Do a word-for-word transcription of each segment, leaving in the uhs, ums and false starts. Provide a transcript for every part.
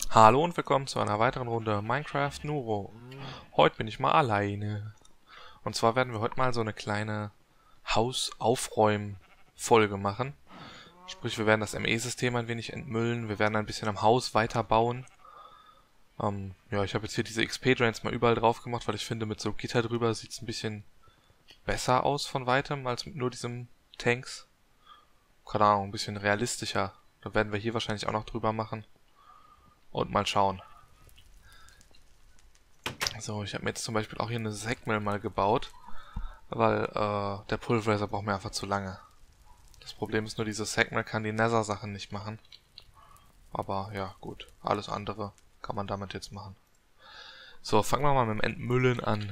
Hallo und willkommen zu einer weiteren Runde Minecraft Nuro. Heute bin ich mal alleine. Und zwar werden wir heute mal so eine kleine Hausaufräumen-Folge machen. Sprich, wir werden das M E-System ein wenig entmüllen. Wir werden ein bisschen am Haus weiterbauen. Ähm, ja, ich habe jetzt hier diese X P-Drains mal überall drauf gemacht, weil ich finde, mit so Gitter drüber sieht es ein bisschen besser aus von weitem, als mit nur diesem Tanks. Keine Ahnung, ein bisschen realistischer. Da werden wir hier wahrscheinlich auch noch drüber machen. Und mal schauen. So, ich habe mir jetzt zum Beispiel auch hier eine Sägmill mal gebaut, weil äh, der Pulverizer braucht mir einfach zu lange. Das Problem ist nur, diese Sägmill kann die Nether-Sachen nicht machen. Aber ja, gut. Alles andere kann man damit jetzt machen. So, fangen wir mal mit dem Entmüllen an.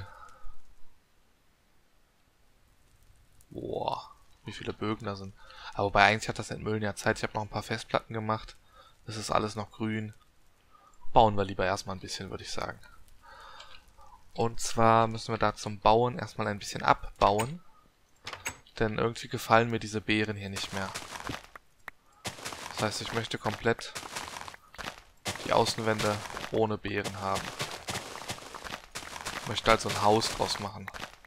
Boah, wie viele Bögen da sind. Aber wobei, eigentlich hat das Entmüllen ja Zeit. Ich habe noch ein paar Festplatten gemacht. Es ist alles noch grün. Bauen wir lieber erstmal ein bisschen, würde ich sagen. Und zwar müssen wir da zum Bauen erstmal ein bisschen abbauen. Denn irgendwie gefallen mir diese Beeren hier nicht mehr. Das heißt, ich möchte komplett die Außenwände ohne Beeren haben. Ich möchte also ein Haus draus machen.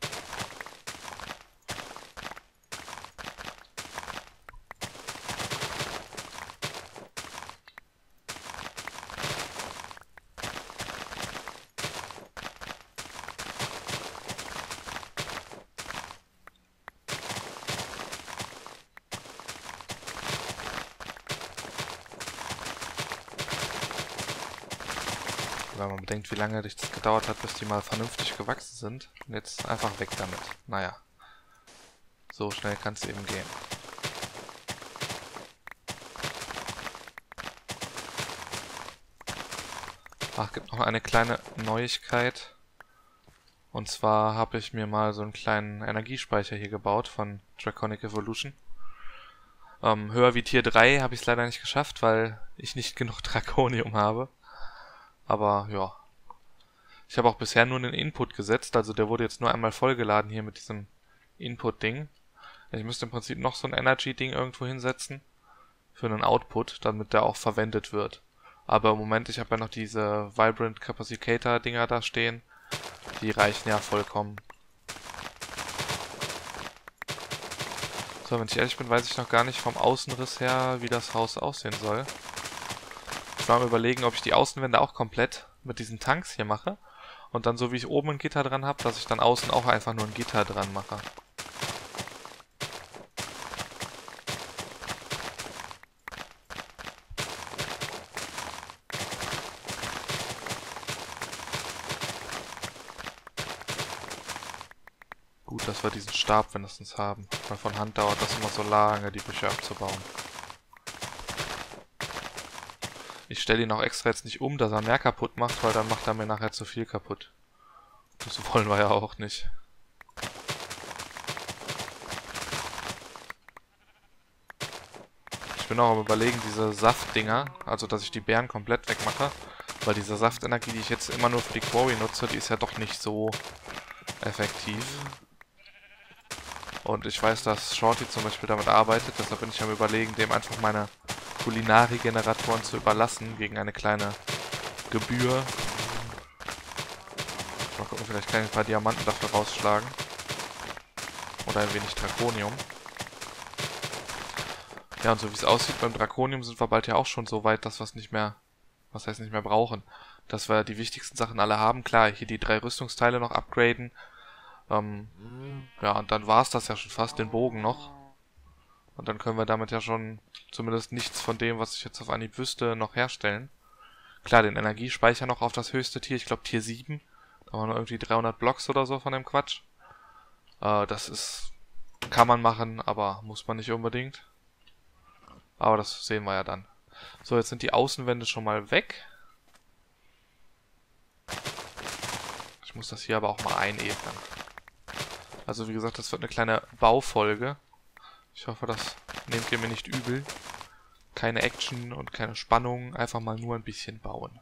Wenn man bedenkt, wie lange das gedauert hat, bis die mal vernünftig gewachsen sind. Und jetzt einfach weg damit. Naja. So schnell kann es eben gehen. Ach, es gibt noch eine kleine Neuigkeit. Und zwar habe ich mir mal so einen kleinen Energiespeicher hier gebaut von Draconic Evolution. Ähm, höher wie Tier drei habe ich es leider nicht geschafft, weil ich nicht genug Draconium habe. Aber ja. Ich habe auch bisher nur einen Input gesetzt, also der wurde jetzt nur einmal vollgeladen hier mit diesem Input-Ding. Ich müsste im Prinzip noch so ein Energy-Ding irgendwo hinsetzen für einen Output, damit der auch verwendet wird. Aber im Moment, ich habe ja noch diese Vibrant Capacitor-Dinger da stehen. Die reichen ja vollkommen. So, wenn ich ehrlich bin, weiß ich noch gar nicht vom Außenriss her, wie das Haus aussehen soll. Ich war am Überlegen, ob ich die Außenwände auch komplett mit diesen Tanks hier mache. Und dann, so wie ich oben ein Gitter dran habe, dass ich dann außen auch einfach nur ein Gitter dran mache. Gut, dass wir diesen Stab wenigstens haben. Weil von Hand dauert das immer so lange, die Büsche abzubauen. Ich stelle ihn auch extra jetzt nicht um, dass er mehr kaputt macht, weil dann macht er mir nachher zu viel kaputt. Das wollen wir ja auch nicht. Ich bin auch am Überlegen, diese Saftdinger, also dass ich die Beeren komplett wegmache, weil diese Saftenergie, die ich jetzt immer nur für die Quarry nutze, die ist ja doch nicht so effektiv. Und ich weiß, dass Shorty zum Beispiel damit arbeitet, deshalb bin ich am Überlegen, dem einfach meine Kulinari-Generatoren zu überlassen gegen eine kleine Gebühr. Mal gucken, vielleicht kann ich ein paar Diamanten dafür rausschlagen. Oder ein wenig Draconium. Ja, und so wie es aussieht beim Draconium sind wir bald ja auch schon so weit, dass wir es nicht mehr, was heißt nicht mehr brauchen. Dass wir die wichtigsten Sachen alle haben. Klar, hier die drei Rüstungsteile noch upgraden. Ähm, ja, und dann war es das ja schon fast, den Bogen noch. Und dann können wir damit ja schon zumindest nichts von dem, was ich jetzt auf Anhieb wüsste, noch herstellen. Klar, den Energiespeicher noch auf das höchste Tier, ich glaube Tier sieben. Da haben wir noch irgendwie dreihundert Blocks oder so von dem Quatsch. Äh, das ist, kann man machen, aber muss man nicht unbedingt. Aber das sehen wir ja dann. So, jetzt sind die Außenwände schon mal weg. Ich muss das hier aber auch mal einebnen. Also wie gesagt, das wird eine kleine Baufolge. Ich hoffe, das nehmt ihr mir nicht übel. Keine Action und keine Spannung, einfach mal nur ein bisschen bauen.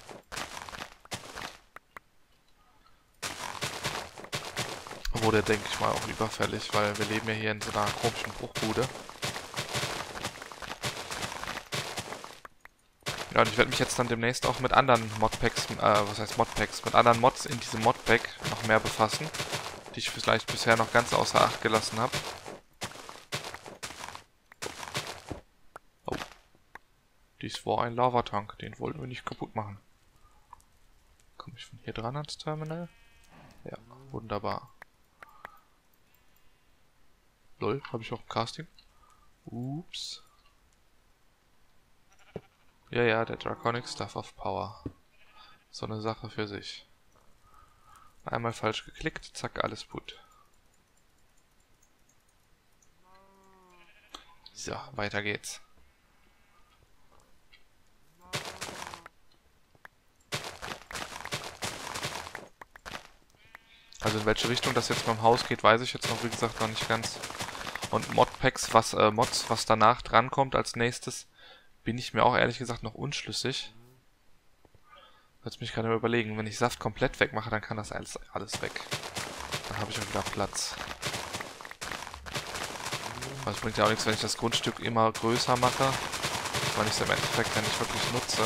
Wurde, denke ich mal, auch überfällig, weil wir leben ja hier in so einer komischen Bruchbude. Ja, und ich werde mich jetzt dann demnächst auch mit anderen Modpacks, äh, was heißt Modpacks, mit anderen Mods in diesem Modpack noch mehr befassen, die ich vielleicht bisher noch ganz außer Acht gelassen habe. Oh. Dies war ein Lavatank, den wollten wir nicht kaputt machen. Komme ich von hier dran ans Terminal? Ja, wunderbar. Lol, habe ich auch ein Casting? Ups. Ja, ja, der Draconic Stuff of Power. So eine Sache für sich. Einmal falsch geklickt, zack, alles gut. So, weiter geht's. Also in welche Richtung das jetzt beim Haus geht, weiß ich jetzt noch, wie gesagt, noch nicht ganz. Und Modpacks, was, äh, Mods, was danach drankommt als nächstes, bin ich mir auch ehrlich gesagt noch unschlüssig. Jetzt mich gerade mal überlegen, wenn ich Saft komplett wegmache, dann kann das alles, alles weg. Dann habe ich auch wieder Platz. Aber es bringt ja auch nichts, wenn ich das Grundstück immer größer mache, weil ich es im Endeffekt ja nicht wirklich nutze.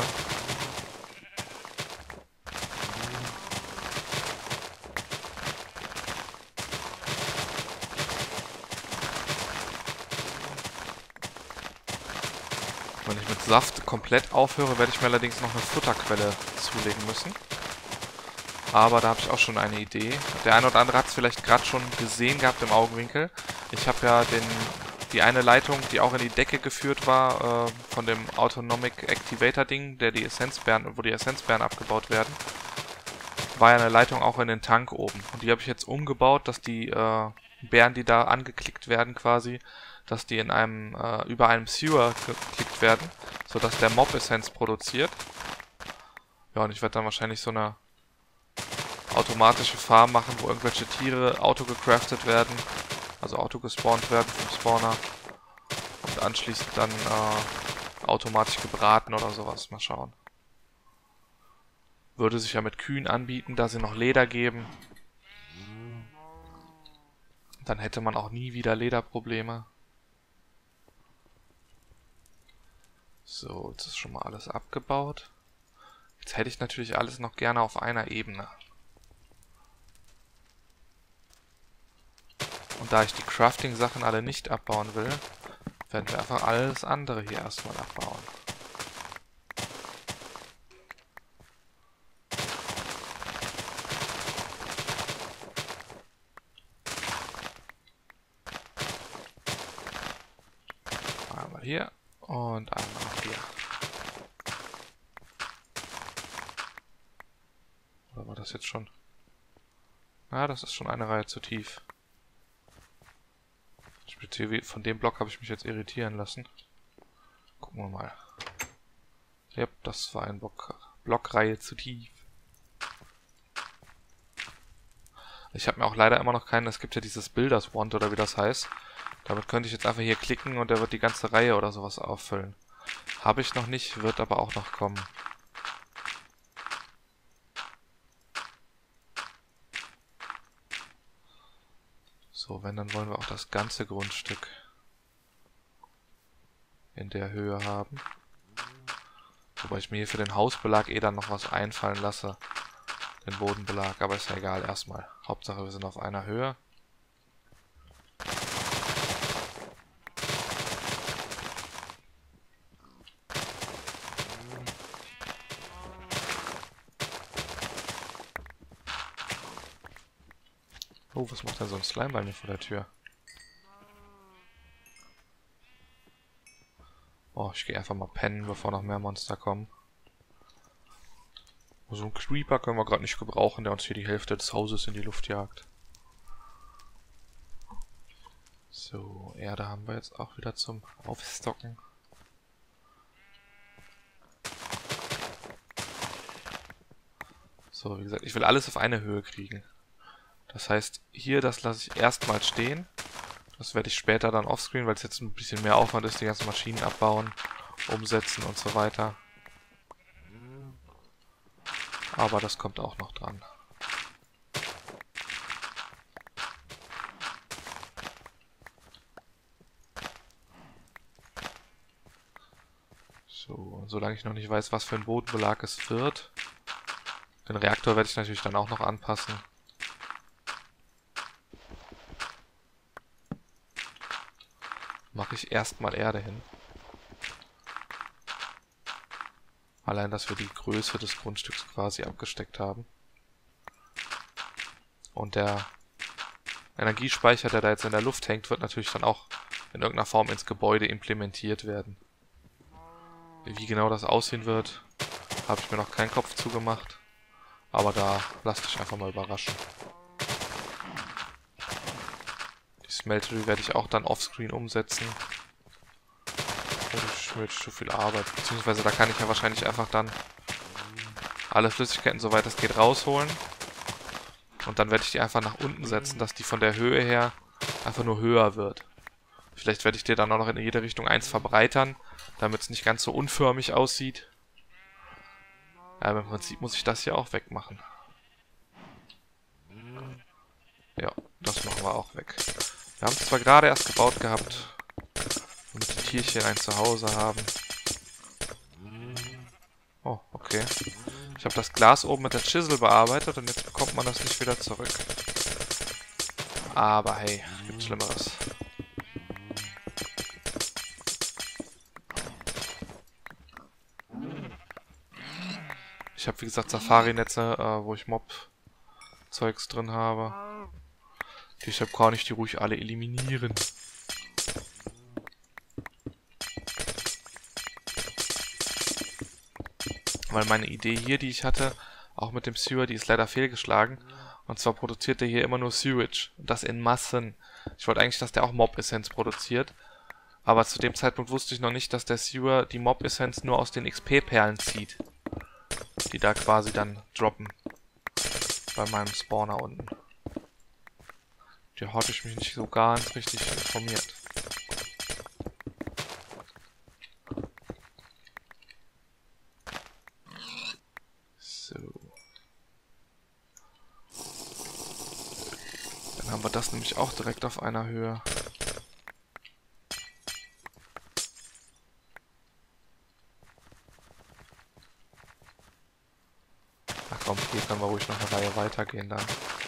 Wenn ich mit Saft komplett aufhöre, werde ich mir allerdings noch eine Futterquelle zulegen müssen. Aber da habe ich auch schon eine Idee. Der eine oder andere hat es vielleicht gerade schon gesehen gehabt im Augenwinkel. Ich habe ja den, die eine Leitung, die auch in die Decke geführt war, äh, von dem Autonomic Activator Ding, der die Essenzbeeren, wo die Essenzbeeren abgebaut werden, war ja eine Leitung auch in den Tank oben. Und die habe ich jetzt umgebaut, dass die äh, Beeren, die da angeklickt werden quasi, dass die in einem äh, über einem Sewer geklickt werden, sodass der Mob Essenz produziert. Ja, und ich werde dann wahrscheinlich so eine automatische Farm machen, wo irgendwelche Tiere auto-gecraftet werden, also auto-gespawnt werden vom Spawner und anschließend dann äh, automatisch gebraten oder sowas. Mal schauen. Würde sich ja mit Kühen anbieten, da sie noch Leder geben. Dann hätte man auch nie wieder Lederprobleme. So, jetzt ist schon mal alles abgebaut. Jetzt hätte ich natürlich alles noch gerne auf einer Ebene. Und da ich die Crafting-Sachen alle nicht abbauen will, werden wir einfach alles andere hier erstmal abbauen. Einmal hier und einmal noch hier. Oder war das jetzt schon? Ah, das ist schon eine Reihe zu tief. Von dem Block habe ich mich jetzt irritieren lassen. Gucken wir mal. Ja, das war ein Block, Blockreihe zu tief. Ich habe mir auch leider immer noch keinen, es gibt ja dieses Builders Wand oder wie das heißt. Damit könnte ich jetzt einfach hier klicken und der wird die ganze Reihe oder sowas auffüllen. Habe ich noch nicht, wird aber auch noch kommen. So, wenn, dann wollen wir auch das ganze Grundstück in der Höhe haben. Wobei ich mir hier für den Hausbelag eh dann noch was einfallen lasse. Den Bodenbelag, aber ist ja egal erstmal. Hauptsache wir sind auf einer Höhe. Oh, was macht denn so ein Slime bei mir vor der Tür? Oh, ich gehe einfach mal pennen, bevor noch mehr Monster kommen. Oh, so einen Creeper können wir gerade nicht gebrauchen, der uns hier die Hälfte des Hauses in die Luft jagt. So, Erde haben wir jetzt auch wieder zum Aufstocken. So, wie gesagt, ich will alles auf eine Höhe kriegen. Das heißt, hier, das lasse ich erstmal stehen. Das werde ich später dann offscreen, weil es jetzt ein bisschen mehr Aufwand ist, die ganzen Maschinen abbauen, umsetzen und so weiter. Aber das kommt auch noch dran. So, solange ich noch nicht weiß, was für ein Bodenbelag es wird. Den Reaktor werde ich natürlich dann auch noch anpassen. Mache ich erstmal Erde hin. Allein, dass wir die Größe des Grundstücks quasi abgesteckt haben. Und der Energiespeicher, der da jetzt in der Luft hängt, wird natürlich dann auch in irgendeiner Form ins Gebäude implementiert werden. Wie genau das aussehen wird, habe ich mir noch keinen Kopf zugemacht. Aber da lasst euch einfach mal überraschen. Die Smeltery werde ich auch dann offscreen umsetzen. Das ist mir jetzt zu viel Arbeit. Beziehungsweise da kann ich ja wahrscheinlich einfach dann alle Flüssigkeiten, soweit es geht, rausholen. Und dann werde ich die einfach nach unten setzen, dass die von der Höhe her einfach nur höher wird. Vielleicht werde ich die dann auch noch in jede Richtung eins verbreitern, damit es nicht ganz so unförmig aussieht. Aber im Prinzip muss ich das hier auch wegmachen. Ja, das machen wir auch weg. Wir haben es zwar gerade erst gebaut gehabt, damit die Tierchen ein Zuhause haben. Oh, okay. Ich habe das Glas oben mit der Chisel bearbeitet und jetzt bekommt man das nicht wieder zurück. Aber hey, gibt Schlimmeres. Ich habe wie gesagt Safari-Netze, äh, wo ich Mob-Zeugs drin habe. Deshalb kann ich die ruhig alle eliminieren. Weil meine Idee hier, die ich hatte, auch mit dem Sewer, die ist leider fehlgeschlagen. Und zwar produziert der hier immer nur Sewage. Und das in Massen. Ich wollte eigentlich, dass der auch Mob-Essenz produziert. Aber zu dem Zeitpunkt wusste ich noch nicht, dass der Sewer die Mob-Essenz nur aus den X P-Perlen zieht. Die da quasi dann droppen. Bei meinem Spawner unten. Da hatte ich mich nicht so ganz richtig informiert. So. Dann haben wir das nämlich auch direkt auf einer Höhe. Ach komm, hier können wir ruhig noch eine Reihe weitergehen dann.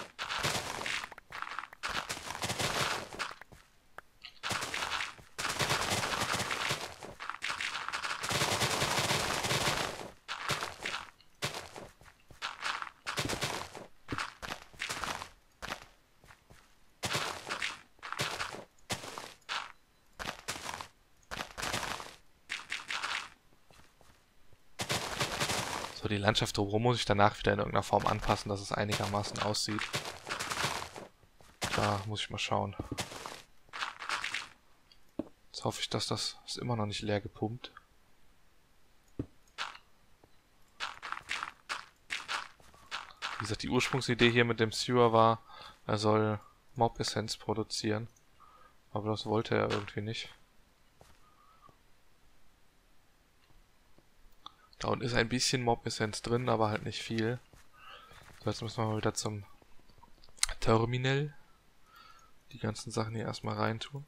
So, die Landschaft drumherum muss ich danach wieder in irgendeiner Form anpassen, dass es einigermaßen aussieht. Da muss ich mal schauen. Jetzt hoffe ich, dass das ist immer noch nicht leer gepumpt. Wie gesagt, die Ursprungsidee hier mit dem Sewer war, er soll Mob-Essenz produzieren. Aber das wollte er irgendwie nicht. Da unten ist ein bisschen Mob-Essenz drin, aber halt nicht viel. So, jetzt müssen wir mal wieder zum Terminal. Die ganzen Sachen hier erstmal reintun.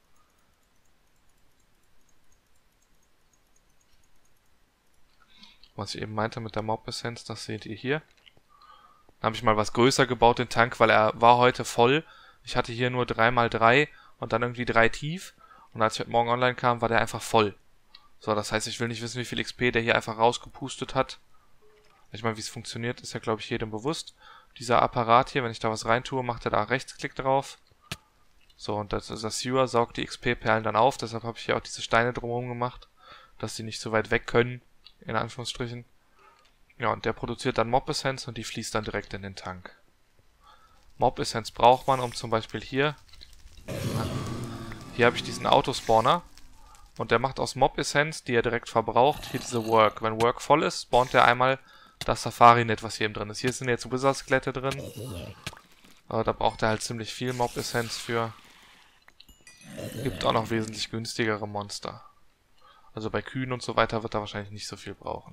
Was ich eben meinte mit der Mob-Essenz, das seht ihr hier. Dann habe ich mal was größer gebaut, den Tank, weil er war heute voll. Ich hatte hier nur drei mal drei und dann irgendwie drei tief. Und als ich heute Morgen online kam, war der einfach voll. So, das heißt, ich will nicht wissen, wie viel X P der hier einfach rausgepustet hat. Ich meine, wie es funktioniert, ist ja, glaube ich, jedem bewusst. Dieser Apparat hier, wenn ich da was reintue, macht er da Rechtsklick drauf. So, und das, das Sewer saugt die X P-Perlen dann auf. Deshalb habe ich hier auch diese Steine drumherum gemacht, dass die nicht so weit weg können, in Anführungsstrichen. Ja, und der produziert dann Mob-Essenz und die fließt dann direkt in den Tank. Mob-Essenz braucht man, um zum Beispiel hier... Hier habe ich diesen Autospawner. Und der macht aus Mob-Essenz, die er direkt verbraucht, hier diese Work. Wenn Work voll ist, spawnt er einmal das Safari-Net, was hier eben drin ist. Hier sind jetzt Wizard-Skelette drin. Aber da braucht er halt ziemlich viel Mob-Essenz für. Gibt auch noch wesentlich günstigere Monster. Also bei Kühen und so weiter wird er wahrscheinlich nicht so viel brauchen.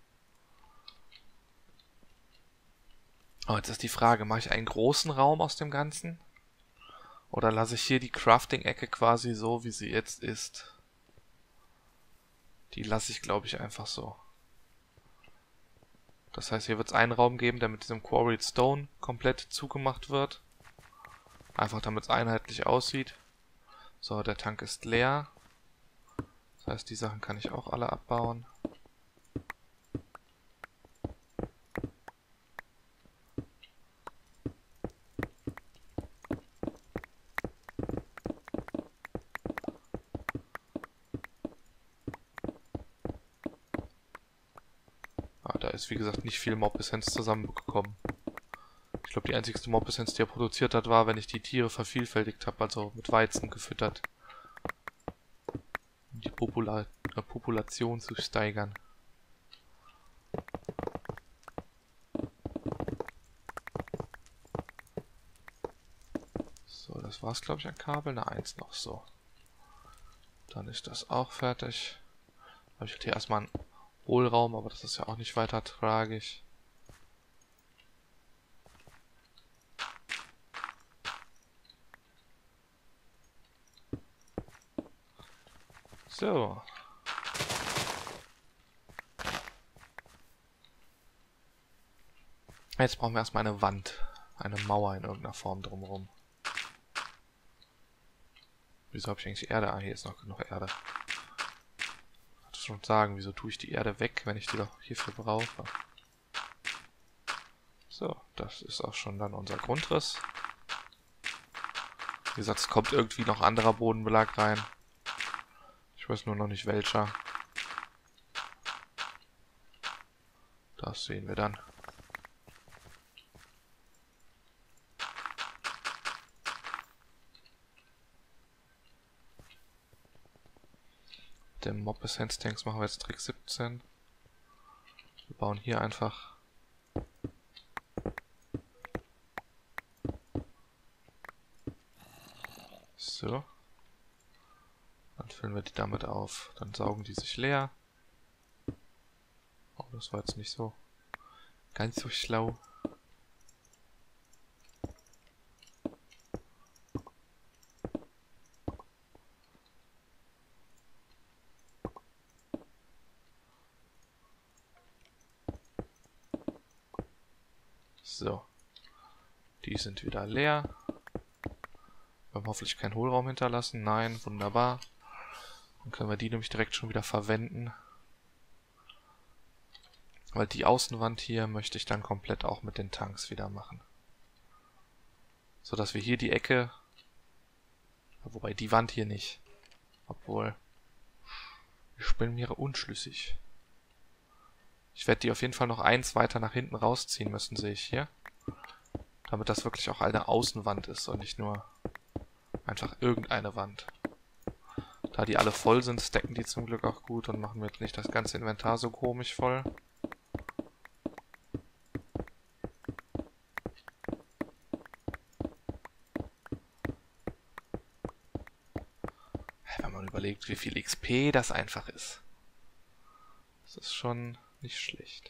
Oh, jetzt ist die Frage, mache ich einen großen Raum aus dem Ganzen? Oder lasse ich hier die Crafting-Ecke quasi so, wie sie jetzt ist? Die lasse ich, glaube ich, einfach so. Das heißt, hier wird es einen Raum geben, der mit diesem Quarried Stone komplett zugemacht wird. Einfach damit es einheitlich aussieht. So, der Tank ist leer. Das heißt, die Sachen kann ich auch alle abbauen. Ah, da ist wie gesagt nicht viel Mob-Essenz zusammengekommen. Ich glaube, die einzigste Mob-Essenz, die er produziert hat, war, wenn ich die Tiere vervielfältigt habe, also mit Weizen gefüttert. Um die Popula äh, Population zu steigern. So, das war's, glaube ich, an Kabel. Na, eins noch so. Dann ist das auch fertig. Habe ich hier erstmal einen Hohlraum, aber das ist ja auch nicht weiter tragisch. So. Jetzt brauchen wir erstmal eine Wand. Eine Mauer in irgendeiner Form drumherum. Wieso habe ich eigentlich Erde? Ah, hier ist noch genug Erde. Ich wollte schon sagen, wieso tue ich die Erde weg, wenn ich die doch hierfür brauche? So, das ist auch schon dann unser Grundriss. Wie gesagt, es kommt irgendwie noch anderer Bodenbelag rein. Ich weiß nur noch nicht welcher. Das sehen wir dann. Den Mob-Essenz-Tanks machen wir jetzt Trick siebzehn. Wir bauen hier einfach so. Dann füllen wir die damit auf. Dann saugen die sich leer. Oh, das war jetzt nicht so ganz so schlau. So. Die sind wieder leer. Wir haben hoffentlich keinen Hohlraum hinterlassen. Nein, wunderbar. Dann können wir die nämlich direkt schon wieder verwenden. Weil die Außenwand hier möchte ich dann komplett auch mit den Tanks wieder machen. So dass wir hier die Ecke... Wobei die Wand hier nicht. Obwohl... Ich bin mir unschlüssig. Ich werde die auf jeden Fall noch eins weiter nach hinten rausziehen müssen, sehe ich hier. Damit das wirklich auch eine Außenwand ist und nicht nur einfach irgendeine Wand. Da die alle voll sind, stacken die zum Glück auch gut und machen mir jetzt nicht das ganze Inventar so komisch voll. Wenn man überlegt, wie viel X P das einfach ist. Das ist schon nicht schlecht.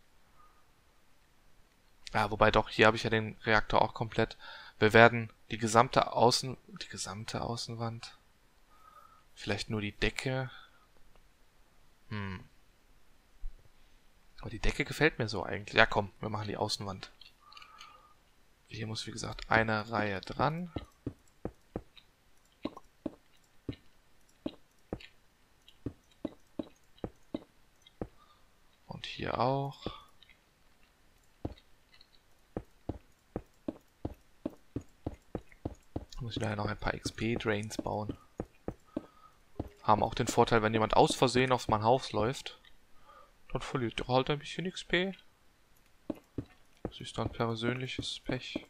Ja, wobei doch, hier habe ich ja den Reaktor auch komplett. Wir werden die gesamte Außen... Die gesamte Außenwand... Vielleicht nur die Decke... Hm. Aber die Decke gefällt mir so eigentlich. Ja, komm, wir machen die Außenwand. Hier muss, wie gesagt, eine Reihe dran. Und hier auch. Muss ich daher noch ein paar X P-Drains bauen. Haben auch den Vorteil, wenn jemand aus Versehen auf mein Haus läuft, dann verliert er halt ein bisschen X P. Das ist dann persönliches Pech.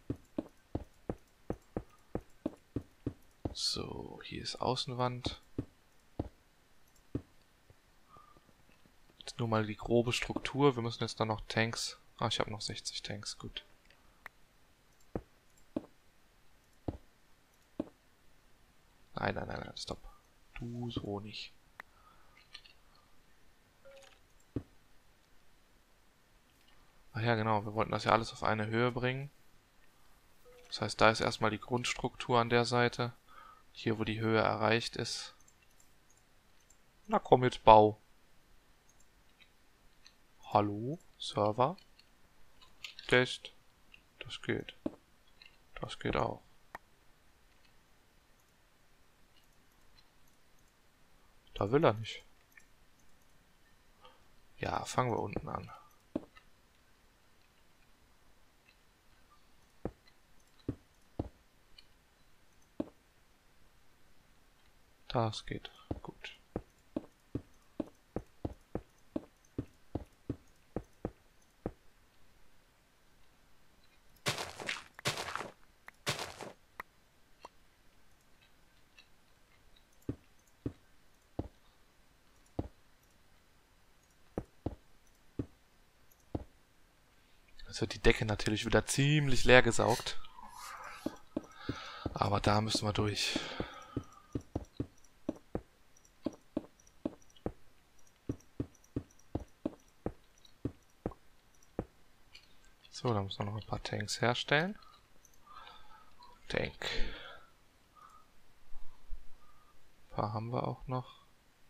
So, hier ist Außenwand. Jetzt nur mal die grobe Struktur. Wir müssen jetzt dann noch Tanks... Ah, ich habe noch sechzig Tanks, gut. Nein, nein, nein, nein, stopp. Du so nicht. Ach ja, genau, wir wollten das ja alles auf eine Höhe bringen. Das heißt, da ist erstmal die Grundstruktur an der Seite. Hier, wo die Höhe erreicht ist. Na komm, jetzt bau. Hallo, Server. Test. Das geht. Das geht auch. Da will er nicht. Ja, fangen wir unten an. Das geht. Gut. Jetzt wird die Decke natürlich wieder ziemlich leer gesaugt. Aber da müssen wir durch. So, dann müssen wir noch ein paar Tanks herstellen. Tank. Ein paar haben wir auch noch.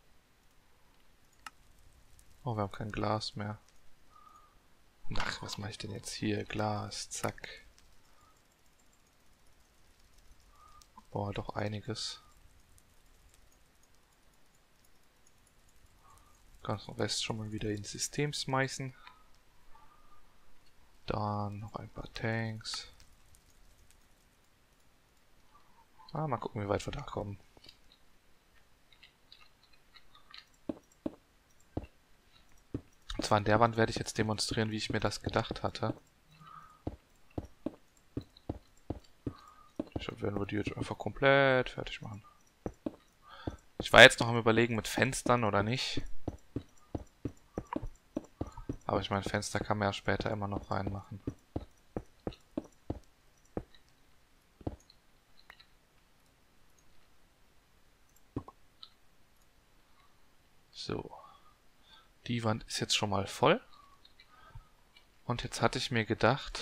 Oh, wir haben kein Glas mehr. Ach, was mache ich denn jetzt hier? Glas, zack. Boah, doch einiges. Ganzen Rest schon mal wieder ins System schmeißen. Dann noch ein paar Tanks. Ah, mal gucken, wie weit wir da kommen. Und zwar an der Wand werde ich jetzt demonstrieren, wie ich mir das gedacht hatte. Deshalb werden wir die jetzt einfach komplett fertig machen. Ich war jetzt noch am Überlegen mit Fenstern oder nicht. Aber ich meine, Fenster kann man ja später immer noch reinmachen. So. Die Wand ist jetzt schon mal voll. Und jetzt hatte ich mir gedacht,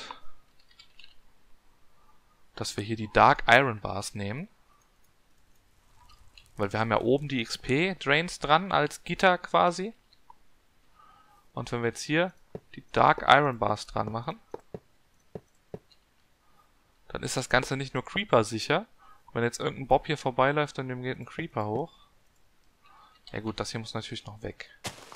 dass wir hier die Dark Iron Bars nehmen. Weil wir haben ja oben die X P-Drains dran als Gitter quasi. Und wenn wir jetzt hier die Dark Iron Bars dran machen, dann ist das Ganze nicht nur Creeper sicher. Wenn jetzt irgendein Bob hier vorbeiläuft und dem geht ein Creeper hoch. Ja gut, das hier muss natürlich noch weg.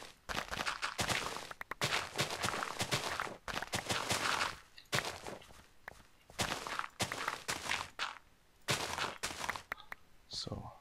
So.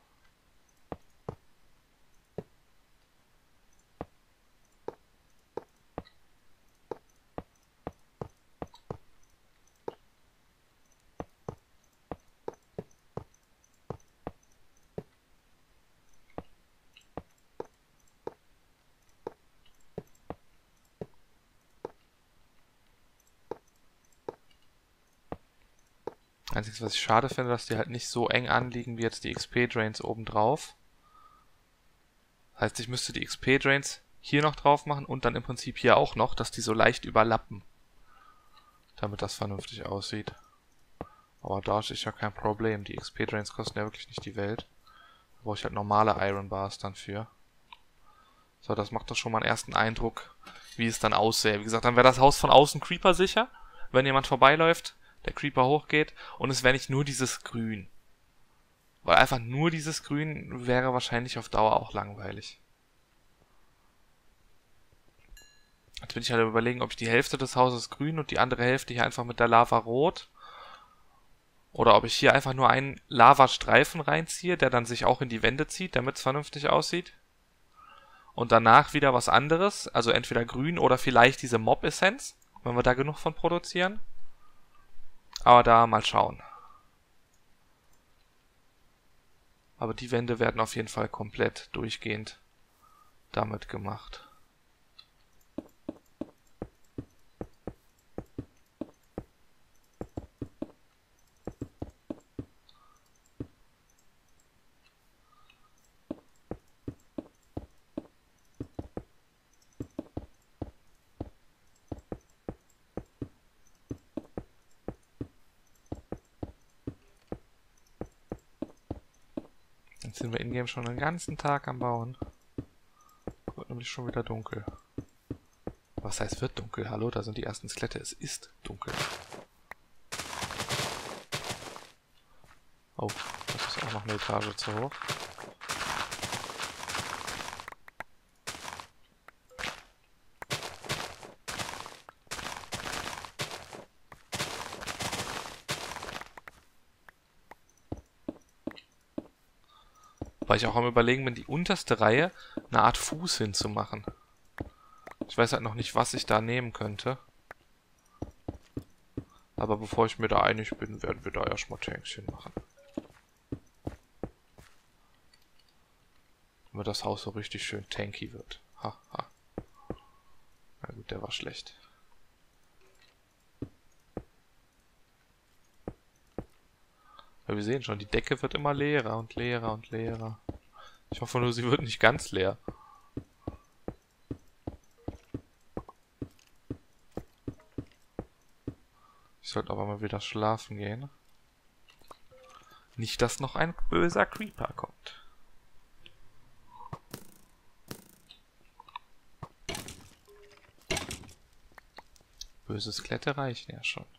Einziges, was ich schade finde, dass die halt nicht so eng anliegen wie jetzt die X P-Drains obendrauf. Das heißt, ich müsste die X P-Drains hier noch drauf machen und dann im Prinzip hier auch noch, dass die so leicht überlappen. Damit das vernünftig aussieht. Aber da ist ja kein Problem. Die X P-Drains kosten ja wirklich nicht die Welt. Da brauche ich halt normale Iron Bars dann für. So, das macht doch schon mal einen ersten Eindruck, wie es dann aussähe. Wie gesagt, dann wäre das Haus von außen Creeper sicher, wenn jemand vorbeiläuft, der Creeper hochgeht, und es wäre nicht nur dieses Grün. Weil einfach nur dieses Grün wäre wahrscheinlich auf Dauer auch langweilig. Jetzt bin ich halt überlegen, ob ich die Hälfte des Hauses grün und die andere Hälfte hier einfach mit der Lava rot. Oder ob ich hier einfach nur einen Lavastreifen reinziehe, der dann sich auch in die Wände zieht, damit es vernünftig aussieht. Und danach wieder was anderes, also entweder grün oder vielleicht diese Mob-Essenz, wenn wir da genug von produzieren. Aber da mal schauen. Aber die Wände werden auf jeden Fall komplett durchgehend damit gemacht. Jetzt sind wir in-game schon den ganzen Tag am Bauen. Wird nämlich schon wieder dunkel. Was heißt wird dunkel? Hallo, da sind die ersten Skelette. Es ist dunkel. Oh, das ist auch noch eine Etage zu hoch. Weil ich auch am Überlegen bin, die unterste Reihe eine Art Fuß hinzumachen. Ich weiß halt noch nicht, was ich da nehmen könnte. Aber bevor ich mir da einig bin, werden wir da erstmal Tanks hinmachen. Damit das Haus so richtig schön tanky wird. Ha, ha. Na gut, der war schlecht. Aber wir sehen schon, die Decke wird immer leerer und leerer und leerer. Ich hoffe nur, sie wird nicht ganz leer. Ich sollte aber mal wieder schlafen gehen. Nicht, dass noch ein böser Creeper kommt. Böse Skelette reichen ja schon.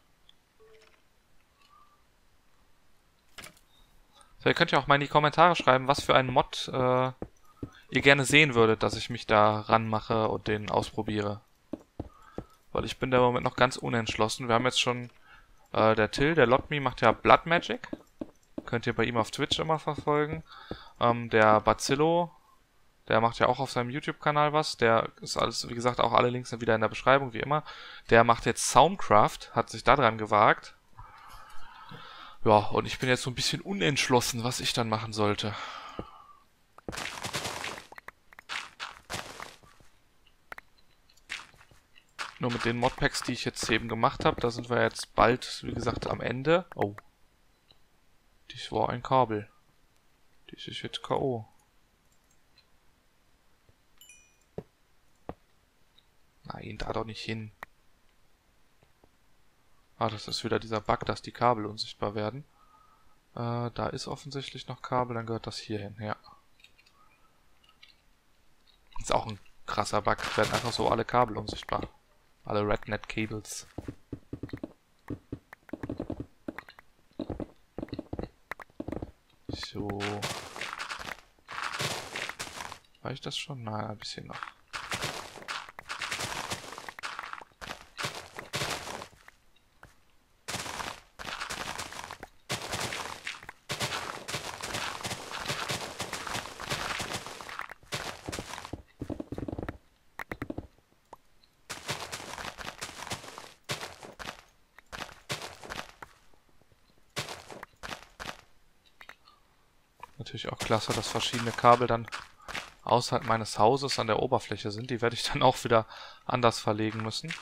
So, ihr könnt ja auch mal in die Kommentare schreiben, was für einen Mod äh, ihr gerne sehen würdet, dass ich mich da ranmache und den ausprobiere. Weil ich bin da im Moment noch ganz unentschlossen. Wir haben jetzt schon äh, der Till, der Lotmi macht ja Blood Magic. Könnt ihr bei ihm auf Twitch immer verfolgen. Ähm, der Bazillo, der macht ja auch auf seinem YouTube-Kanal was. Der ist alles, wie gesagt, auch alle Links sind wieder in der Beschreibung, wie immer. Der macht jetzt Soundcraft, hat sich da dran gewagt. Ja, und ich bin jetzt so ein bisschen unentschlossen, was ich dann machen sollte. Nur mit den Modpacks, die ich jetzt eben gemacht habe, da sind wir jetzt bald, wie gesagt, am Ende. Oh. Dies war ein Kabel. Dies ist jetzt K O. Nein, da doch nicht hin. Ah, das ist wieder dieser Bug, dass die Kabel unsichtbar werden. Äh, da ist offensichtlich noch Kabel, dann gehört das hier hin, ja. Ist auch ein krasser Bug, werden einfach so alle Kabel unsichtbar. Alle RedNet-Cables. So. War ich das schon? Nein, ein bisschen noch. Natürlich auch klasse, dass verschiedene Kabel dann außerhalb meines Hauses an der Oberfläche sind. Die werde ich dann auch wieder anders verlegen müssen.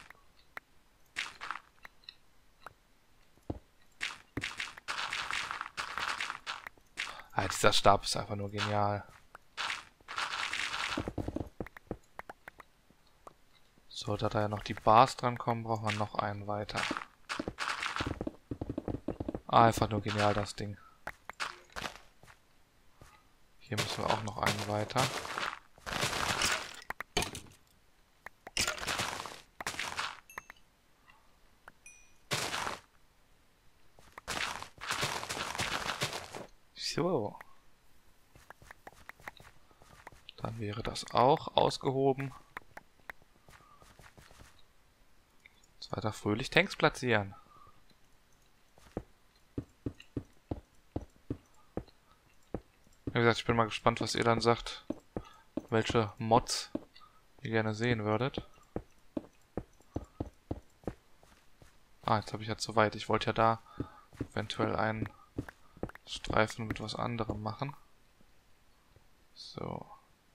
Ah, dieser Stab ist einfach nur genial. So, da da ja noch die Bars dran kommen, braucht man noch einen weiter. Ah, einfach nur genial, das Ding. Hier müssen wir auch noch einen weiter. So. Dann wäre das auch ausgehoben. Jetzt weiter fröhlich Tanks platzieren. Wie gesagt, ich bin mal gespannt, was ihr dann sagt, welche Mods ihr gerne sehen würdet. Ah, jetzt habe ich ja zu weit. Ich wollte ja da eventuell einen Streifen mit was anderem machen. So.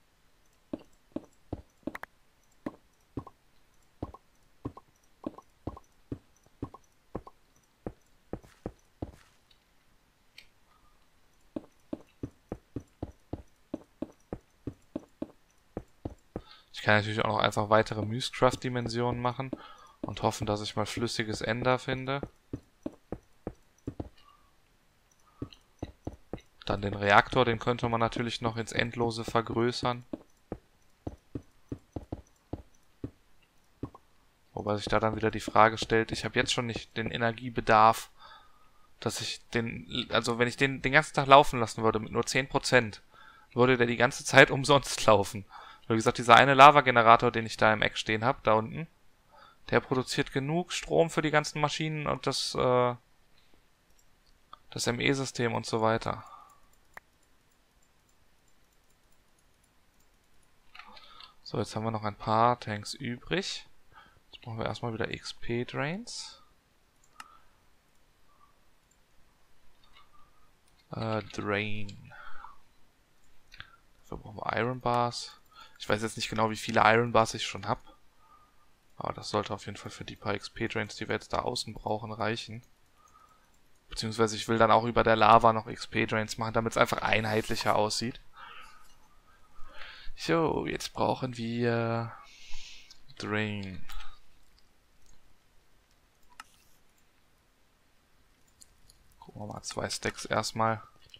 Ich kann natürlich auch noch einfach weitere Musecraft-Dimensionen machen und hoffen, dass ich mal flüssiges Ender finde. Dann den Reaktor, den könnte man natürlich noch ins Endlose vergrößern. Wobei sich da dann wieder die Frage stellt, ich habe jetzt schon nicht den Energiebedarf, dass ich den, also wenn ich den den ganzen Tag laufen lassen würde mit nur zehn Prozent, würde der die ganze Zeit umsonst laufen. Wie gesagt, dieser eine Lava-Generator, den ich da im Eck stehen habe, da unten, der produziert genug Strom für die ganzen Maschinen und das, äh, das M E-System und so weiter. So, jetzt haben wir noch ein paar Tanks übrig. Jetzt brauchen wir erstmal wieder X P-Drains. Äh, Drain. Dafür brauchen wir Iron Bars. Ich weiß jetzt nicht genau, wie viele Iron Bars ich schon habe. Aber das sollte auf jeden Fall für die paar X P-Drains, die wir jetzt da außen brauchen, reichen. Beziehungsweise ich will dann auch über der Lava noch X P-Drains machen, damit es einfach einheitlicher aussieht. So, jetzt brauchen wir Drain. Gucken wir mal, zwei Stacks erstmal.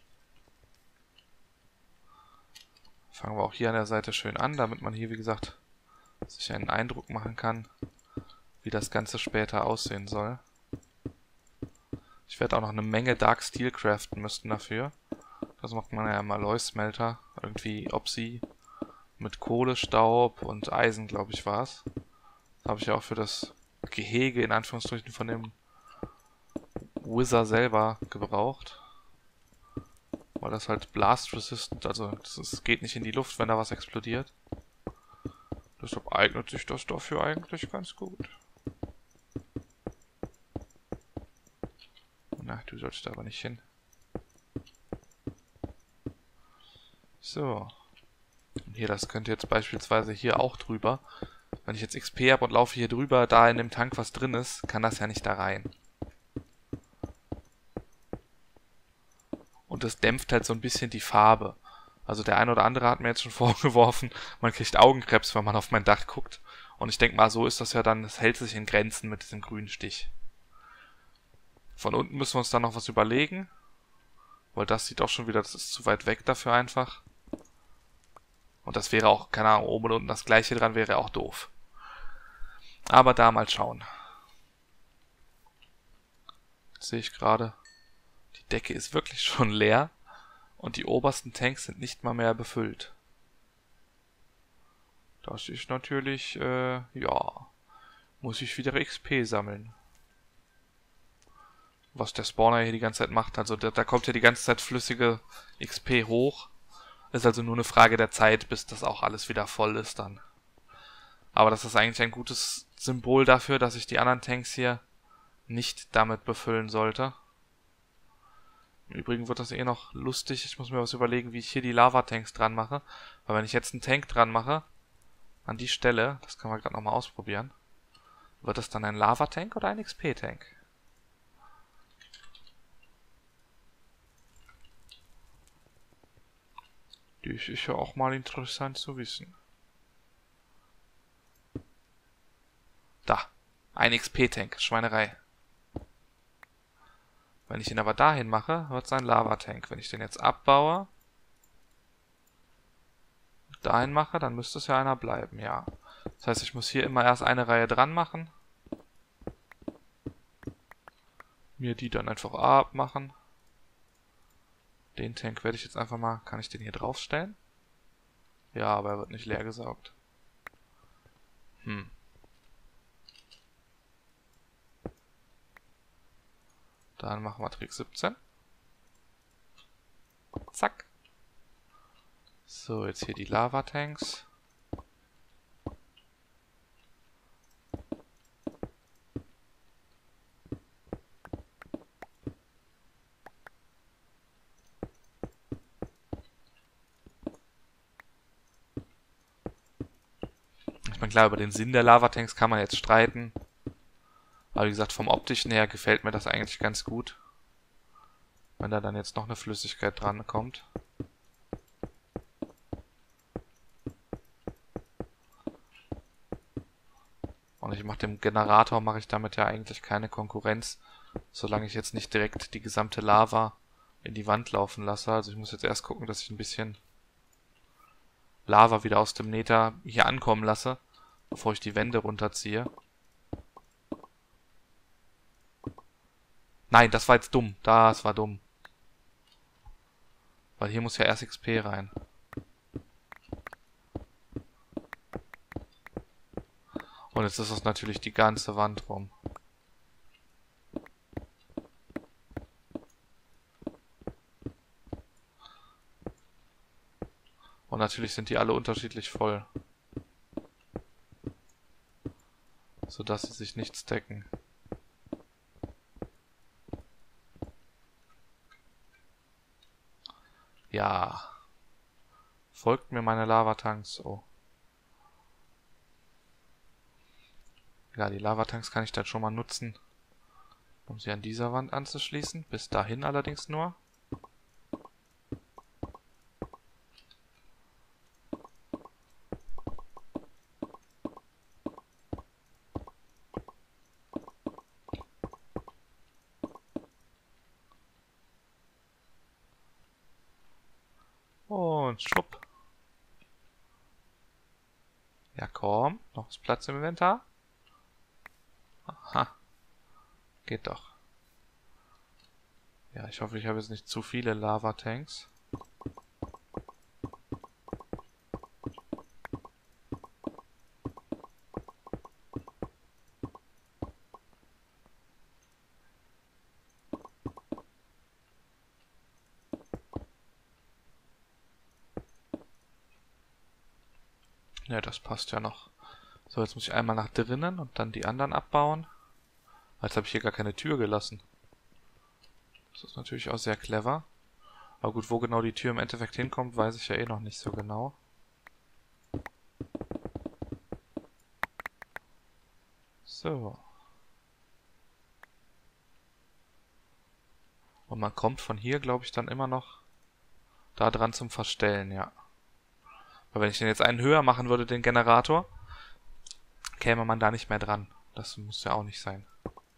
Fangen wir auch hier an der Seite schön an, damit man hier, wie gesagt, sich einen Eindruck machen kann, wie das Ganze später aussehen soll. Ich werde auch noch eine Menge Dark Steel craften müssen dafür. Das macht man ja im Alloy-Smelter. Irgendwie Opsi mit Kohle, Staub und Eisen, glaube ich, war es. Das habe ich ja auch für das Gehege, in Anführungsstrichen, von dem Wizard selber gebraucht. Weil das halt blast-resistant, also es geht nicht in die Luft, wenn da was explodiert. Deshalb eignet sich das dafür eigentlich ganz gut. Na, du sollst da aber nicht hin. So. Und hier, das könnte jetzt beispielsweise hier auch drüber. Wenn ich jetzt X P habe und laufe hier drüber, da in dem Tank was drin ist, kann das ja nicht da rein. Und das dämpft halt so ein bisschen die Farbe. Also der eine oder andere hat mir jetzt schon vorgeworfen, man kriegt Augenkrebs, wenn man auf mein Dach guckt. Und ich denke mal, so ist das ja dann, es hält sich in Grenzen mit diesem grünen Stich. Von unten müssen wir uns dann noch was überlegen. Weil das sieht auch schon wieder, das ist zu weit weg dafür einfach. Und das wäre auch, keine Ahnung, oben und unten das gleiche dran wäre auch doof. Aber da mal schauen. Jetzt sehe ich gerade, die Decke ist wirklich schon leer. Und die obersten Tanks sind nicht mal mehr befüllt. Das ist natürlich, äh, ja, muss ich wieder X P sammeln. Was der Spawner hier die ganze Zeit macht. Also da, da kommt ja die ganze Zeit flüssige X P hoch. Ist also nur eine Frage der Zeit, bis das auch alles wieder voll ist dann. Aber das ist eigentlich ein gutes Symbol dafür, dass ich die anderen Tanks hier nicht damit befüllen sollte. Im Übrigen wird das eh noch lustig. Ich muss mir was überlegen, wie ich hier die Lava-Tanks dran mache. Weil wenn ich jetzt einen Tank dran mache, an die Stelle, das können wir gerade nochmal ausprobieren, wird das dann ein Lava-Tank oder ein X P-Tank? Das ist ja auch mal interessant zu wissen. Da, ein X P-Tank, Schweinerei. Wenn ich ihn aber dahin mache, wird es ein Lava-Tank. Wenn ich den jetzt abbaue, dahin mache, dann müsste es ja einer bleiben, ja. Das heißt, ich muss hier immer erst eine Reihe dran machen. Mir die dann einfach abmachen. Den Tank werde ich jetzt einfach mal, kann ich den hier draufstellen? Ja, aber er wird nicht leer gesaugt. Hm. Dann machen wir Trick siebzehn. Zack. So, jetzt hier die Lava-Tanks. Ich meine, klar, über den Sinn der Lava-Tanks kann man jetzt streiten. Aber wie gesagt, vom Optischen her gefällt mir das eigentlich ganz gut. Wenn da dann jetzt noch eine Flüssigkeit dran kommt. Und ich mache dem Generator, mache ich damit ja eigentlich keine Konkurrenz, solange ich jetzt nicht direkt die gesamte Lava in die Wand laufen lasse. Also ich muss jetzt erst gucken, dass ich ein bisschen Lava wieder aus dem Nether hier ankommen lasse, bevor ich die Wände runterziehe. Nein, das war jetzt dumm. Das war dumm. Weil hier muss ja erst X P rein. Und jetzt ist das natürlich die ganze Wand rum. Und natürlich sind die alle unterschiedlich voll. Sodass sie sich nicht stacken. Ja. Folgt mir meine Lavatanks. Oh. Ja, die Lavatanks kann ich dann schon mal nutzen, um sie an dieser Wand anzuschließen. Bis dahin allerdings nur. Und schwupp. Ja, komm. Noch ist Platz im Inventar. Aha. Geht doch. Ja, ich hoffe, ich habe jetzt nicht zu viele Lavatanks. Ja, das passt ja noch. So, jetzt muss ich einmal nach drinnen und dann die anderen abbauen. Jetzt habe ich hier gar keine Tür gelassen. Das ist natürlich auch sehr clever. Aber gut, wo genau die Tür im Endeffekt hinkommt, weiß ich ja eh noch nicht so genau. So. Und man kommt von hier, glaube ich, dann immer noch da dran zum Verstellen, ja. Aber wenn ich den jetzt einen höher machen würde, den Generator, käme man da nicht mehr dran. Das muss ja auch nicht sein.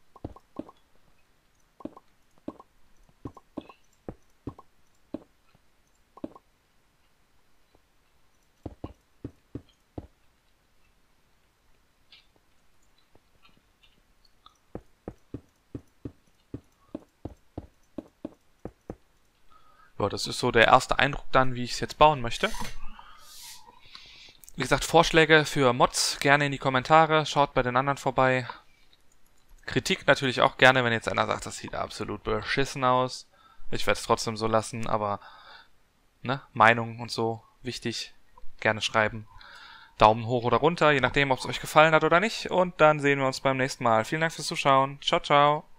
Ja, das ist so der erste Eindruck dann, wie ich es jetzt bauen möchte. Wie gesagt, Vorschläge für Mods gerne in die Kommentare. Schaut bei den anderen vorbei. Kritik natürlich auch gerne, wenn jetzt einer sagt, das sieht absolut beschissen aus. Ich werde es trotzdem so lassen, aber ne, Meinung und so wichtig. Gerne schreiben. Daumen hoch oder runter, je nachdem, ob es euch gefallen hat oder nicht. Und dann sehen wir uns beim nächsten Mal. Vielen Dank fürs Zuschauen. Ciao, ciao.